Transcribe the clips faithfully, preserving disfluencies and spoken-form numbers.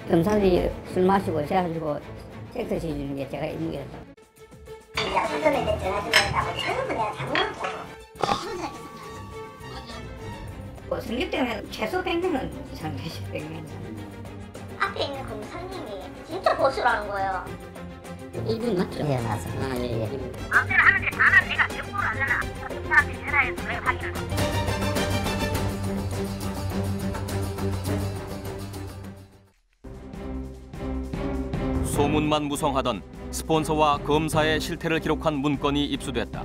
검사들이 술 마시고 있어가지고 섹스 시주는 게 제가 임무였어요. 약속전에 전화주문했다고 전부 내가 다 물었고. 뭐 승립 때문에 최소 백 명은 이상 되죠. 백 명 이상. 앞에 있는 검사님이 진짜 보수라는 거예요. 이분 맞죠? 예, 맞아. 아, 예, 예. 앞에는 하는데 나는 내가 정보를 하잖아. 검사한테 전화해서 내가 확인을. 소문만 무성하던 스폰서와 검사의 실태를 기록한 문건이 입수됐다.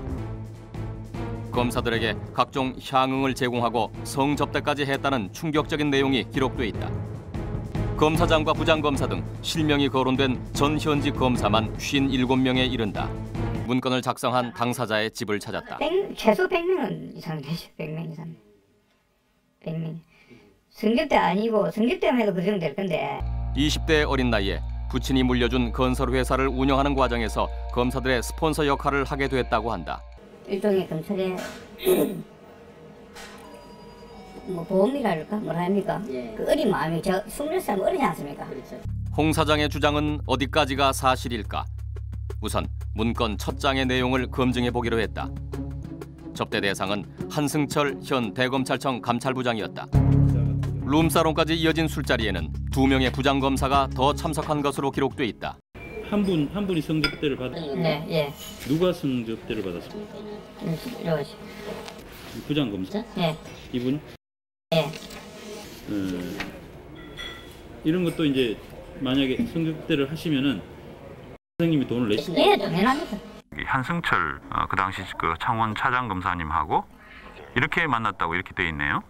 검사들에게 각종 향응을 제공하고 성접대까지 했다는 충격적인 내용이 기록돼 있다. 검사장과 부장검사 등 실명이 거론된 전 현직 검사만 오십칠 명에 이른다. 문건을 작성한 당사자의 집을 찾았다. 백, 최소 백 명은 이상 되죠. 백 명 이상. 백 명. 승립대 아니고 승립대만 해도 그 정도 될 건데. 이십 대 어린 나이에 부친이 물려준 건설회사를 운영하는 과정에서 검사들의 스폰서 역할을 하게 됐다고 한다. 일종의 검찰의 뭐 보험이랄까 뭐라 합니까? 예. 그 어린 마음이 저 스물여섯 살은 어리지 않습니까? 그렇죠. 홍 사장의 주장은 어디까지가 사실일까? 우선 문건 첫 장의 내용을 검증해 보기로 했다. 접대 대상은 한승철 현 대검찰청 감찰부장이었다. 룸사롱까지 이어진 술자리에는 두 명의 부장검사가 더 참석한 것으로 기록돼 있다. 한 분, 한 분이 성접대를 받았어요? 네, 예. 누가 성접대를 받았습니까? 이러시. 부장검사? 예. 이분? 예. 음, 이런 것도 이제 만약에 성접대를 하시면은 선생님이 돈을 내시나요? 예, 당연합니다. 한승철 어, 그 당시 그 창원 차장 검사님하고 이렇게 만났다고 이렇게 돼 있네요.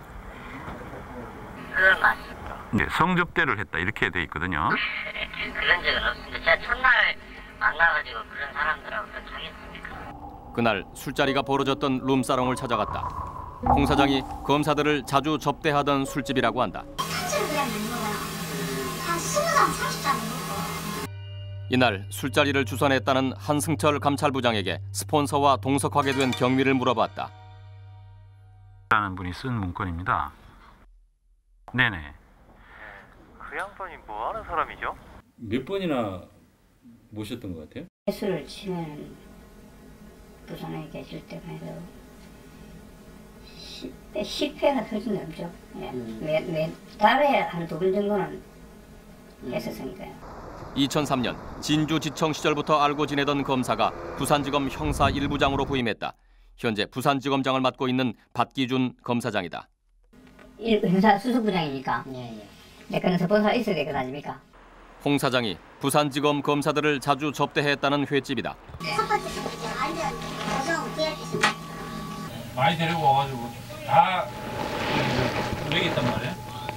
그건 맞습니다. 네, 성접대를 했다 이렇게 돼 있거든요. 그런 적은 없습니다. 제가 첫날 만나가지고 그런 사람들하고 그렇게 하겠습니까? 그날 술자리가 벌어졌던 룸사롱을 찾아갔다. 홍 사장이 검사들을 자주 접대하던 술집이라고 한다. 사실 그냥 먹는 거야. 한 스무 잔, 삼십 잔 먹고. 이날 술자리를 주선했다는 한승철 감찰부장에게 스폰서와 동석하게 된 경위를 물어봤다. 라는 분이 쓴 문건입니다. 네네. 그 양반이 뭐 하는 사람이죠? 몇 번이나 모셨던 것 같아요? 술을 치면 부산에 계실 때만 해도 십 회가 훨씬 넘죠. 예. 음. 매, 매 달에 한 두 번 정도는 했었으니까요. 이천삼 년 진주지청 시절부터 알고 지내던 검사가 부산지검 형사 일 부장으로 부임했다. 현재 부산지검장을 맡고 있는 박기준 검사장이다. 일, 형사 수석부장이니까 예, 예. 내 거는 스폰서가 있어야 될 것 아닙니까? 홍 사장이 부산지검 검사들을 자주 접대했다는 횟집이다. 첫 번째 분이죠. 완전 고정 기획이십니다. 많이 데리고 와가지고 다 먹였단 말이야?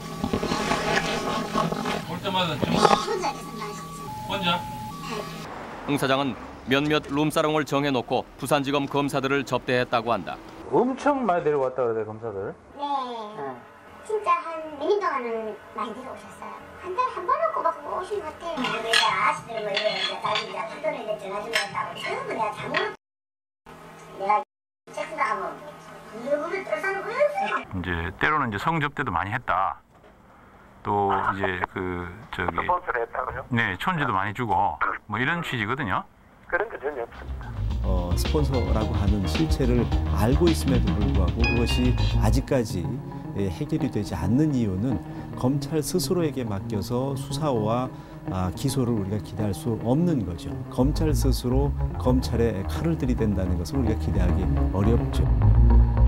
올 때마다 좀 혼자 이렇게 쓴다. 혼자? 홍 사장은 몇몇 룸사롱을 정해놓고 부산지검 검사들을 접대했다고 한다. 엄청 많이 데려왔다 그러대 검사들. 네. 네. 진짜 한 몇 년 동안은 많이 데려오셨어요. 한 달에 한 번은 꼬박꼬박 오신 것 같아요. 내가 아저씨들 뭐 이래 이제 자기 이제 학교에 전화 좀 했다고 전부 내가 다 물었. 내가 섹스도 하고 누구를 떨사는 거였어요. 이제 때로는 이제 성접대도 많이 했다. 또 이제 그 저기 스폰서를 했다고요? 네 촌지도 많이 주고 뭐 이런 취지거든요. 그런 게 전혀 없습니다. 어, 스폰서라고 하는 실체를 알고 있음에도 불구하고 그것이 아직까지 해결이 되지 않는 이유는 검찰 스스로에게 맡겨서 수사와 아, 기소를 우리가 기대할 수 없는 거죠. 검찰 스스로 검찰에 칼을 들이댄다는 것을 우리가 기대하기 어렵죠.